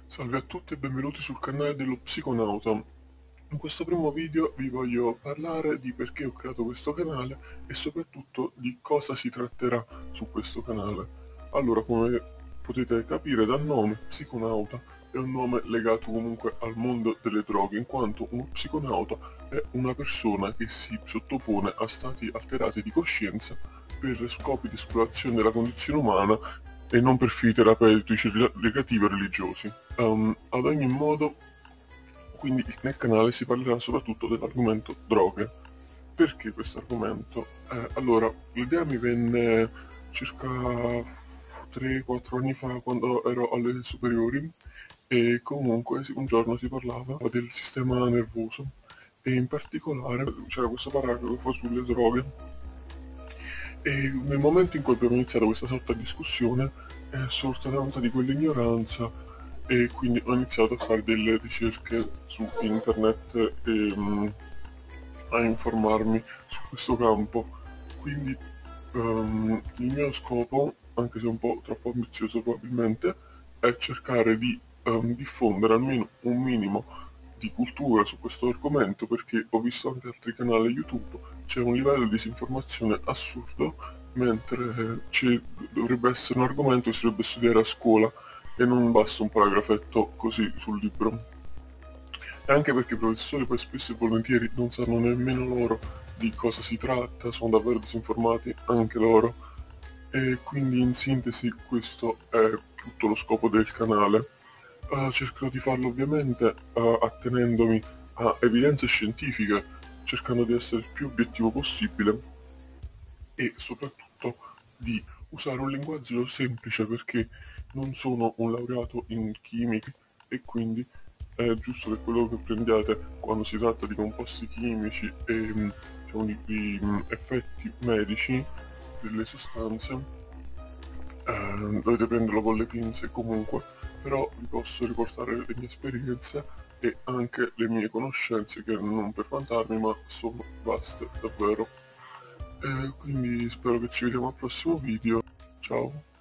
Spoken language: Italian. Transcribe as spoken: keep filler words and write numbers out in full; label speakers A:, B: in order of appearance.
A: Salve a tutti e benvenuti sul canale dello Psiconauta. In questo primo video vi voglio parlare di perché ho creato questo canale e soprattutto di cosa si tratterà su questo canale. Allora, come potete capire dal nome, Psiconauta è un nome legato comunque al mondo delle droghe, in quanto uno psiconauta è una persona che si sottopone a stati alterati di coscienza per scopi di esplorazione della condizione umana e non per fini terapeutici, recreativi o religiosi. Um, ad ogni modo, quindi nel canale si parlerà soprattutto dell'argomento droghe. Perché questo argomento? Eh, allora, l'idea mi venne circa tre quattro anni fa, quando ero alle superiori, e comunque un giorno si parlava del sistema nervoso e in particolare c'era questo paragrafo sulle droghe. E nel momento in cui abbiamo iniziato questa sorta di discussione è sorta tanta di quell'ignoranza e quindi ho iniziato a fare delle ricerche su internet e um, a informarmi su questo campo. Quindi um, il mio scopo, anche se un po' troppo ambizioso probabilmente, è cercare di um, diffondere almeno un minimo di cultura su questo argomento, perché ho visto anche altri canali YouTube, c'è un livello di disinformazione assurdo, mentre ci dovrebbe essere un argomento che si dovrebbe studiare a scuola e non basta un paragrafetto così sul libro. E anche perché i professori poi spesso e volentieri non sanno nemmeno loro di cosa si tratta, sono davvero disinformati anche loro. E quindi in sintesi questo è tutto lo scopo del canale. Uh, cercherò di farlo ovviamente uh, attenendomi a evidenze scientifiche, cercando di essere il più obiettivo possibile e soprattutto di usare un linguaggio semplice, perché non sono un laureato in chimica e quindi è giusto che quello che prendiate quando si tratta di composti chimici e diciamo, di, di um, effetti medici delle sostanze eh, dovete prenderlo con le pinze comunque, però vi posso riportare le mie esperienze e anche le mie conoscenze, che non per vantarmi ma sono vaste davvero. E quindi spero che ci vediamo al prossimo video. Ciao.